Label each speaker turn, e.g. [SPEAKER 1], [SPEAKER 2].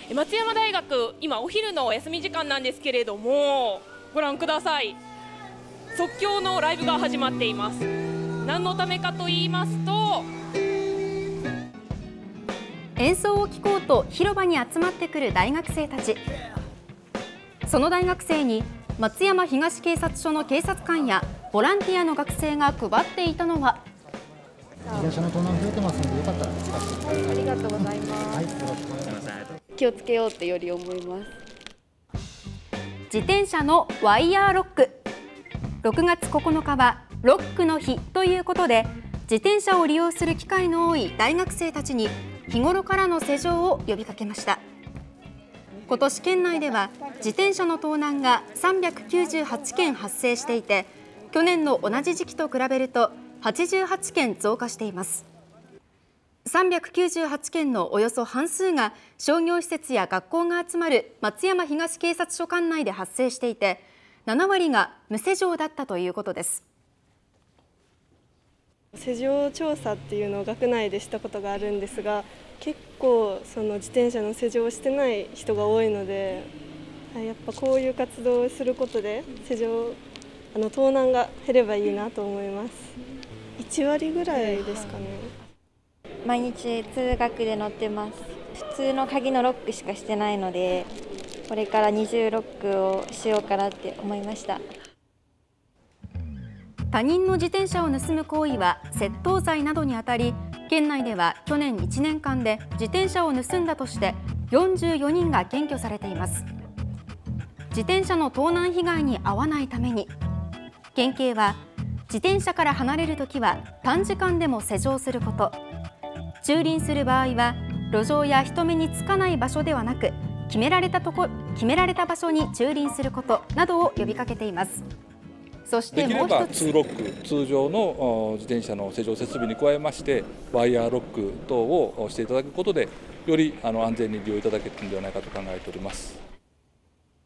[SPEAKER 1] 松山大学、今お昼の休み時間なんですけれども、ご覧ください。即興のライブが始まっています。何のためかと言いますと、
[SPEAKER 2] 演奏を聴こうと広場に集まってくる大学生たち。その大学生に松山東警察署の警察官やボランティアの学生が配っていたのは、
[SPEAKER 3] 自転車の盗難増えてますので、よかったら使ってください。
[SPEAKER 4] ありがとうございます。
[SPEAKER 3] はい、よろしくお願いします。
[SPEAKER 4] 気をつけようってより思います。
[SPEAKER 2] 自転車のワイヤーロック。6月9日はロックの日ということで、自転車を利用する機会の多い大学生たちに日頃からの施錠を呼びかけました。今年県内では自転車の盗難が398件発生していて、去年の同じ時期と比べると88件増加しています。398件のおよそ半数が商業施設や学校が集まる松山東警察署管内で発生していて、7割が無施錠だったということです。
[SPEAKER 5] 施錠調査っていうのを学内でしたことがあるんですが、結構その自転車の施錠をしてない人が多いので、やっぱこういう活動をすることで盗難が減ればいいなと思います。1割ぐらいですかね。
[SPEAKER 6] 毎日通学で乗ってます。普通の鍵のロックしかしてないので、これから二重ロックをしようかなって思いました。
[SPEAKER 2] 他人の自転車を盗む行為は窃盗罪などにあたり、県内では去年1年間で自転車を盗んだとして44人が検挙されています。自転車の盗難被害に遭わないために、県警は自転車から離れるときは短時間でも施錠すること、駐輪する場合は路上や人目につかない場所ではなく、決められた場所に駐輪することなどを呼びかけています。そしてもう一つ、
[SPEAKER 7] できれば2ロック、通常の自転車の施錠設備に加えましてワイヤーロック等をしていただくことで、より安全に利用いただけるのではないかと考えております。